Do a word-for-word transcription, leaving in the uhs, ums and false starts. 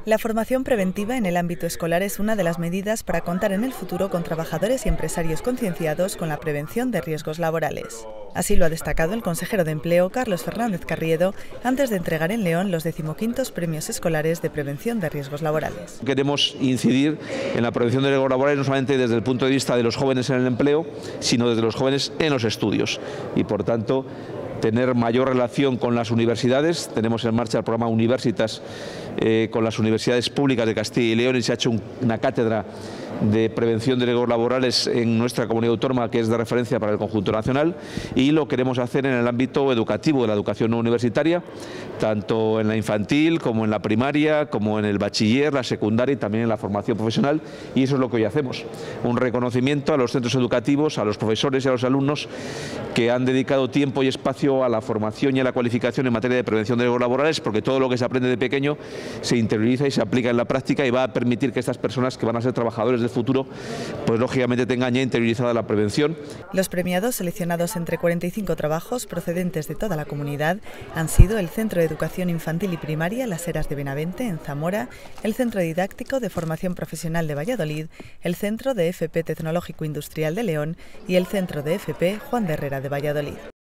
La formación preventiva en el ámbito escolar es una de las medidas para contar en el futuro con trabajadores y empresarios concienciados con la prevención de riesgos laborales. Así lo ha destacado el consejero de Empleo, Carlos Fernández Carriedo, antes de entregar en León los decimoquintos premios escolares de prevención de riesgos laborales. Queremos incidir en la prevención de riesgos laborales no solamente desde el punto de vista de los jóvenes en el empleo, sino desde los jóvenes en los estudios y, por tanto, tener mayor relación con las universidades. Tenemos en marcha el programa Universitas eh, con las universidades públicas de Castilla y León y se ha hecho un, una cátedra de prevención de riesgos laborales en nuestra comunidad autónoma que es de referencia para el conjunto nacional, y lo queremos hacer en el ámbito educativo de la educación no universitaria, tanto en la infantil como en la primaria, como en el bachiller, la secundaria y también en la formación profesional, y eso es lo que hoy hacemos, un reconocimiento a los centros educativos, a los profesores y a los alumnos que han dedicado tiempo y espacio a la formación y a la cualificación en materia de prevención de riesgos laborales, porque todo lo que se aprende de pequeño se interioriza y se aplica en la práctica y va a permitir que estas personas que van a ser trabajadores del futuro, pues lógicamente tengan ya interiorizada la prevención. Los premiados, seleccionados entre cuarenta y cinco trabajos procedentes de toda la comunidad, han sido el Centro de Educación Infantil y Primaria Las Heras de Benavente, en Zamora, el Centro Didáctico de Formación Profesional de Valladolid, el Centro de F P Tecnológico Industrial de León y el Centro de F P Juan de Herrera de Valladolid.